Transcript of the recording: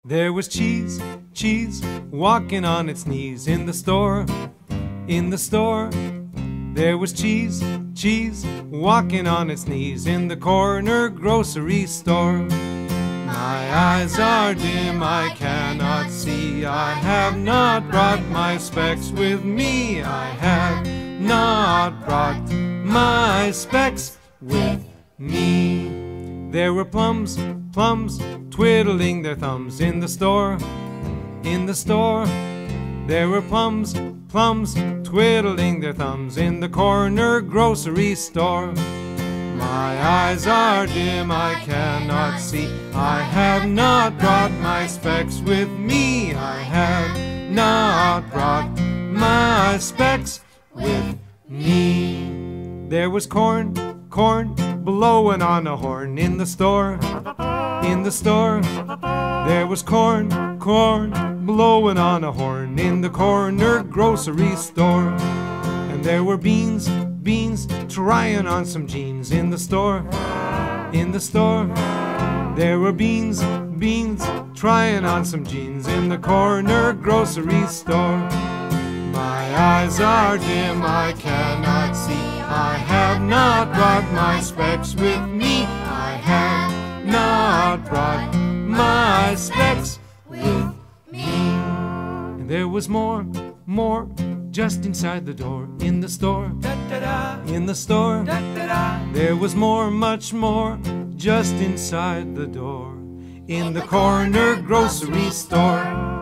There was cheese, cheese, walking on its knees in the store, in the store. There was cheese, cheese, walking on its knees in the corner grocery store. My eyes are dim, I cannot see. I have not brought my specs with me. I have not brought my specs with me. There were plums, plums, twiddling their thumbs in the store, in the store. There were plums, plums, twiddling their thumbs in the corner grocery store. My eyes are dim, I cannot see. I have not brought my specs with me. I have not brought my specs with me. There was corn, corn, blowing on a horn in the store, in the store. There was corn, corn, blowing on a horn in the corner grocery store. And there were beans, beans, trying on some jeans in the store, in the store. There were beans, beans, trying on some jeans in the corner grocery store. My eyes are dim, I cannot see. I have not brought my specs with me. I have not brought my specs with me. And there was more, more, just inside the door, in the store, in the store. There was more, much more, just inside the door, in the corner grocery store.